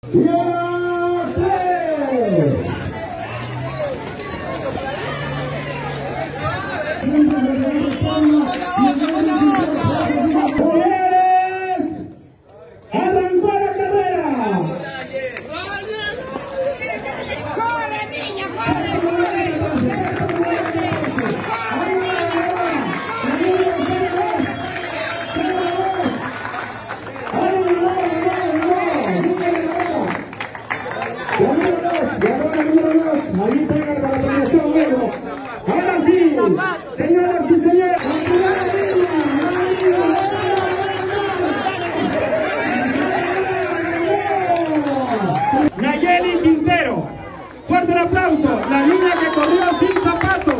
Ahora sí, señoras y señores, Nayeli Quintero. Fuerte el aplauso, la niña que corrió sin zapatos.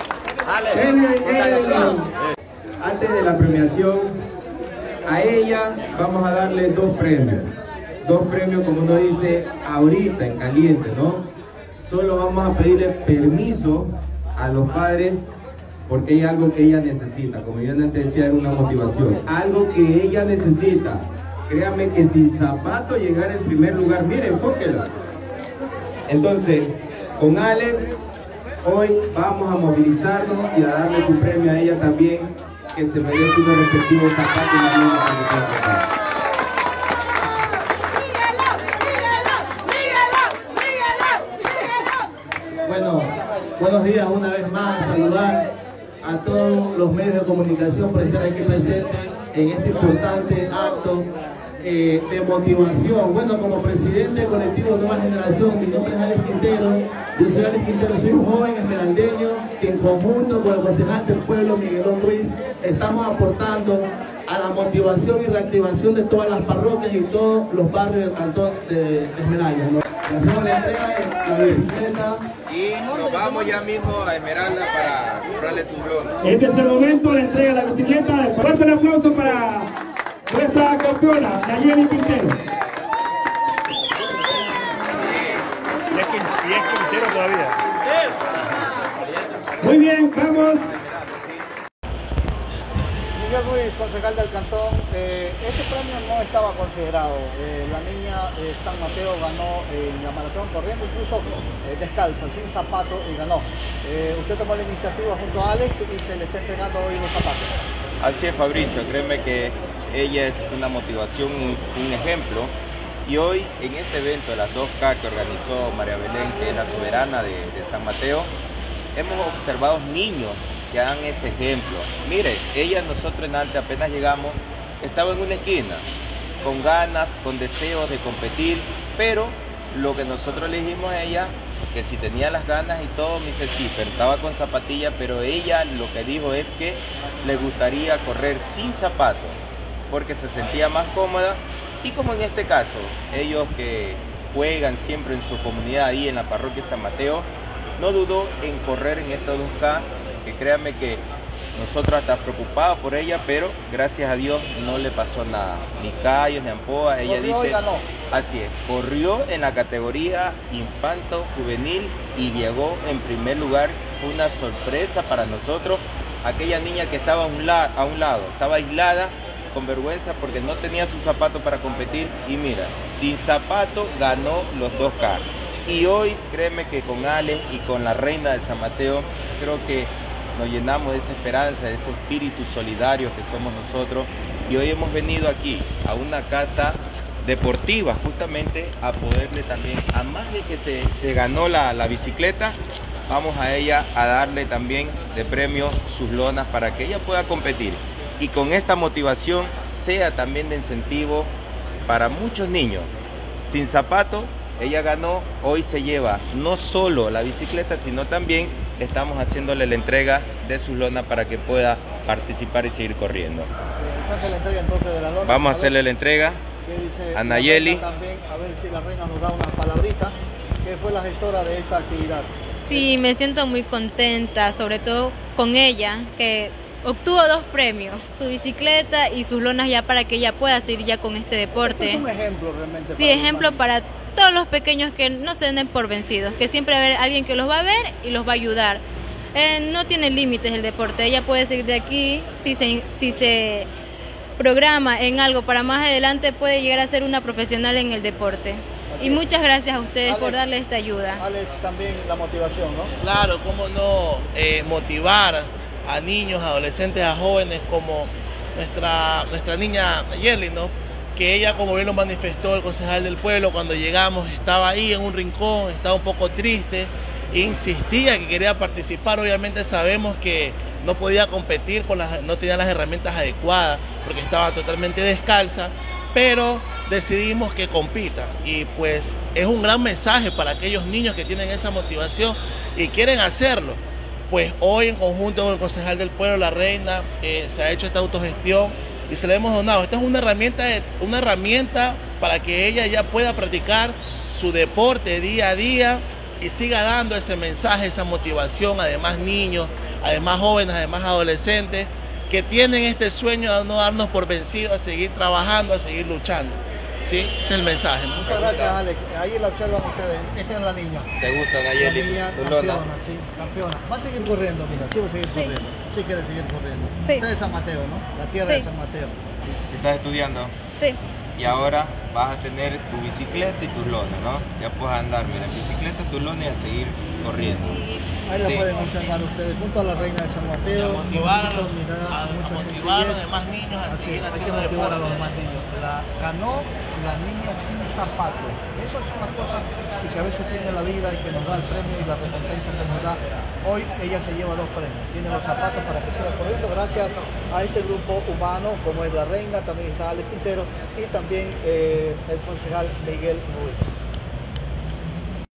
Antes de la premiación, a ella vamos a darle dos premios. Dos premios, como uno dice, ahorita en caliente, ¿no? Solo vamos a pedirle permiso a los padres porque hay algo que ella necesita. Como yo antes decía, es una motivación. Algo que ella necesita. Créanme que sin zapato llegar en primer lugar. Miren, enfóquela. Entonces, con Alex, hoy vamos a movilizarnos y a darle su premio a ella también, que se merece unos respectivos zapatos y la Bueno, buenos días una vez más, saludar a todos los medios de comunicación por estar aquí presentes en este importante acto de motivación. Bueno, como presidente del colectivo Nueva Generación, mi nombre es Alex Quintero. Yo soy Alex Quintero, soy un joven esmeraldeño que en conjunto con el concejal del pueblo, Miguelón Ruiz, estamos aportando a la motivación y reactivación de todas las parroquias y todos los barrios del cantón de Esmeralda, ¿no? Hacemos la entrega de la bicicleta y nos vamos ya mismo a Esmeralda para comprarle su blog. Este es el momento de la entrega de la bicicleta. Fuerte el aplauso para nuestra campeona, Nayeli Quintero. Y es Quintero todavía. Muy bien, vamos. Miguel Ruiz, concejal del cantón. Este premio no estaba considerado. La niña San Mateo ganó en la maratón corriendo, incluso descalza, sin zapato, y ganó. Usted tomó la iniciativa junto a Alex y se le está entregando hoy los zapatos. Así es, Fabricio, créeme que ella es una motivación, un ejemplo. Y hoy en este evento de las 2K que organizó María Belén, que es la soberana de San Mateo, hemos observado niños que dan ese ejemplo. Mire, ella, nosotros en antes apenas llegamos, estaba en una esquina, con ganas, con deseos de competir, pero lo que nosotros le dijimos a ella, que si tenía las ganas y todo, me dice sí, pero estaba con zapatilla, pero ella lo que dijo es que le gustaría correr sin zapatos, porque se sentía más cómoda, y como en este caso, ellos que juegan siempre en su comunidad, ahí en la parroquia San Mateo, no dudó en correr en esta 2K, que créanme que nosotros hasta preocupados por ella, pero gracias a Dios no le pasó nada, ni callos, ni ampoa. Ella dice, y ganó. Así es, corrió en la categoría infanto juvenil y llegó en primer lugar. Fue una sorpresa para nosotros. Aquella niña que estaba a un lado, estaba aislada, con vergüenza porque no tenía sus zapatos para competir, y mira, sin zapato ganó los 2K. Y hoy, créeme que con Ale y con la reina de San Mateo, creo que nos llenamos de esa esperanza, de ese espíritu solidario que somos nosotros. Y hoy hemos venido aquí, a una casa deportiva, justamente a poderle también, a más de que se ganó la bicicleta, vamos a ella a darle también de premio sus lonas para que ella pueda competir. Y con esta motivación sea también de incentivo para muchos niños. Sin zapatos, ella ganó, hoy se lleva no solo la bicicleta, sino también estamos haciéndole la entrega de sus lonas para que pueda participar y seguir corriendo. ¿Se hace la entrega entonces de la lona? Vamos a hacerle la entrega a Nayeli. También, a ver si la reina nos da una palabrita. ¿Qué fue la gestora de esta actividad? Sí, me siento muy contenta, sobre todo con ella, que obtuvo 2 premios, su bicicleta y sus lonas, ya para que ella pueda seguir ya con este deporte. Esto es un ejemplo realmente. Sí, ejemplo para todos los pequeños, que no se den por vencidos, que siempre va a haber alguien que los va a ver y los va a ayudar. No tiene límites el deporte, ella puede seguir de aquí, si se programa en algo para más adelante, puede llegar a ser una profesional en el deporte. Y muchas gracias a ustedes por darle esta ayuda. Alex, también la motivación, ¿no? Claro, cómo no motivar a niños, adolescentes, a jóvenes como nuestra niña Nayeli, ¿no? Que ella, como bien lo manifestó el concejal del pueblo, cuando llegamos estaba ahí en un rincón, estaba un poco triste, insistía que quería participar. Obviamente sabemos que no podía competir, no tenía las herramientas adecuadas porque estaba totalmente descalza, pero decidimos que compita, y pues es un gran mensaje para aquellos niños que tienen esa motivación y quieren hacerlo. Pues hoy, en conjunto con el concejal del pueblo, la reina, se ha hecho esta autogestión y se la hemos donado. Esta es una herramienta para que ella ya pueda practicar su deporte día a día y siga dando ese mensaje, esa motivación a demás niños, a demás jóvenes, a demás adolescentes que tienen este sueño de no darnos por vencidos, a seguir trabajando, a seguir luchando. Sí, ese es el mensaje, ¿no? Muchas gracias, Alex. Ahí la observan ustedes. Esta es la niña. ¿Te gusta, Nayeli? La niña campeona, sí, campeona. Va a seguir corriendo, mira, sí va a seguir corriendo. Sí quiere seguir corriendo. Sí. Usted es de San Mateo, ¿no? La tierra de San Mateo. Si estás estudiando Sí. y ahora vas a tener tu bicicleta y tus lonas, ¿no? Ya puedes andar, mira, en bicicleta, tus lonas y a seguir corriendo. Ahí la Sí. pueden observar ustedes, junto a la reina de San Mateo. A motivar a con mucha humildad, con mucha los sencillez. demás niños a Así, seguir hay que haciendo motivar a los deporte. demás niños. Ganó la niña sin zapatos. Esas son las cosas que a veces tiene la vida y que nos da el premio y la recompensa que nos da. Hoy ella se lleva 2 premios. Tiene los zapatos para que siga corriendo gracias a este grupo humano, como es la reina, también está Alex Quintero y también el concejal Miguel Ruiz.